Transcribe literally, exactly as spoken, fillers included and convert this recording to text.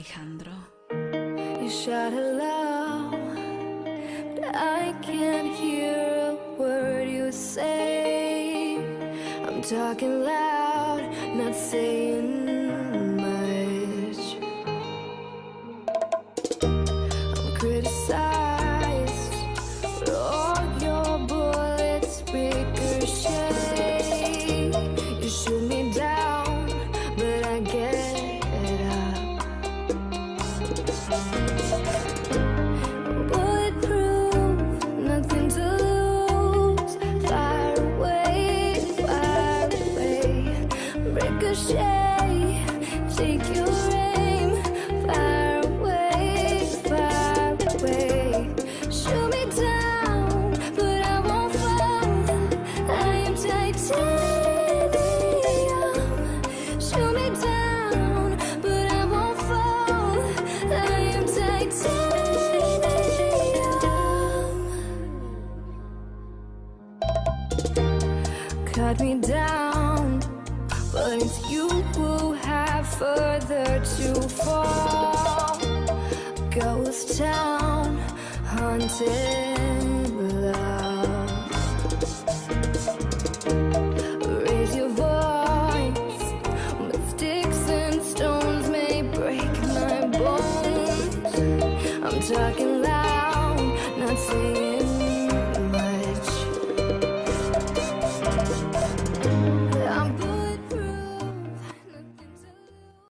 Alejandro. You shout hello, but I can't hear a word you say. I'm talking loud, not saying much. I'm criticized, but all your bullets ricochet. You shoot me down, but I get up. Bulletproof, nothing to lose. Fire away, fire away. Ricochet, take your aim. Fire away, fire away. Shoot me down, but I won't fall. I am titanium. Shoot me down, but I won't fall. I am titanium. Cut me down, but it's you who have further to fall. Ghost town, haunted love. Raise your voice, but sticks and stones may break my bones. I'm talking loud.